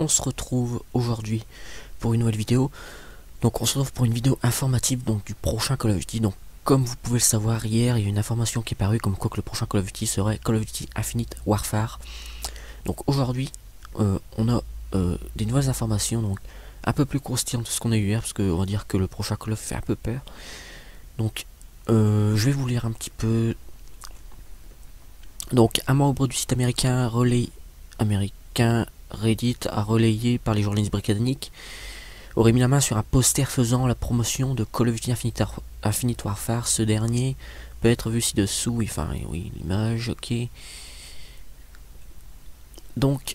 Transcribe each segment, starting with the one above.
on se retrouve aujourd'hui pour une nouvelle vidéo. Donc on se retrouve pour une vidéo informative donc du prochain Call of Duty. Donc comme vous pouvez le savoir, hier il y a une information qui est parue comme quoi que le prochain Call of Duty serait Call of Duty Infinite Warfare. Donc aujourd'hui on a des nouvelles informations, donc un peu plus croustillantes de ce qu'on a eu hier, parce qu'on va dire que le prochain Call of fait un peu peur. Donc je vais vous lire un petit peu. Donc un membre du site américain Reddit a relayé par les journalistes britanniques aurait mis la main sur un poster faisant la promotion de Call of Duty Infinite Warfare. Ce dernier peut être vu ci-dessous. Enfin oui, l'image, ok. Donc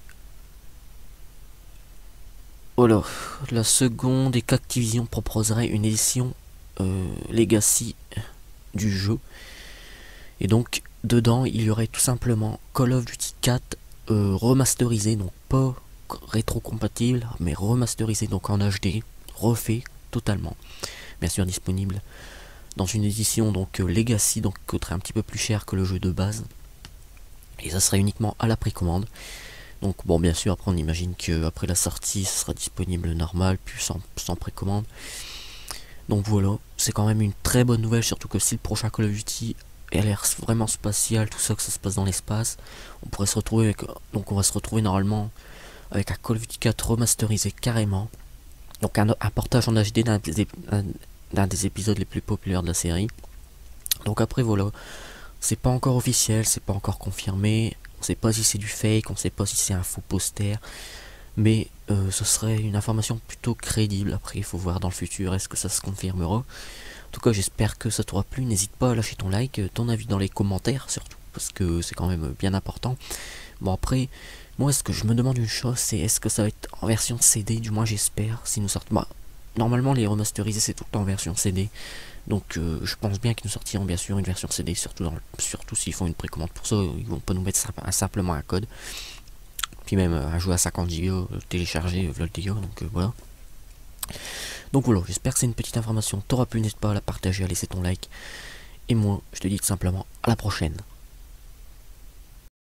voilà, la seconde est qu'Activision proposerait une édition Legacy du jeu. Et donc dedans il y aurait tout simplement Call of Duty 4 remasterisé, donc pas rétro-compatible, mais remasterisé, donc en HD, refait totalement. Bien sûr disponible dans une édition donc Legacy, donc coûterait un petit peu plus cher que le jeu de base. Et ça serait uniquement à la précommande. Donc bon, bien sûr, après on imagine qu'après la sortie, ça sera disponible normal, puis sans précommande. Donc voilà, c'est quand même une très bonne nouvelle, surtout que si le prochain Call of Duty a l'air vraiment spatial, tout ça, que ça se passe dans l'espace, on pourrait se retrouver avec, donc on va se retrouver normalement avec un Call of Duty 4 remasterisé carrément. Donc un portage en HD d'un des épisodes les plus populaires de la série. Donc après voilà, c'est pas encore officiel, c'est pas encore confirmé, on sait pas si c'est du fake, on sait pas si c'est un faux poster, mais ce serait une information plutôt crédible. Après il faut voir dans le futur, est-ce que ça se confirmera. En tout cas j'espère que ça t'aura plu, n'hésite pas à lâcher ton like, ton avis dans les commentaires surtout, parce que c'est quand même bien important. Bon après, moi ce que je me demande une chose, c'est est-ce que ça va être en version CD, du moins j'espère, si nous sortent. Bah, normalement les remasterisés c'est tout le temps en version CD, donc je pense bien qu'ils nous sortiront bien sûr une version CD, surtout s'ils font une précommande pour ça, ils vont pas nous mettre simplement un code. Puis même un jeu à 50 Go téléchargé, donc voilà. Donc voilà, j'espère que c'est une petite information t'aura plu, n'hésite pas à la partager, à laisser ton like. Et moi, je te dis tout simplement à la prochaine.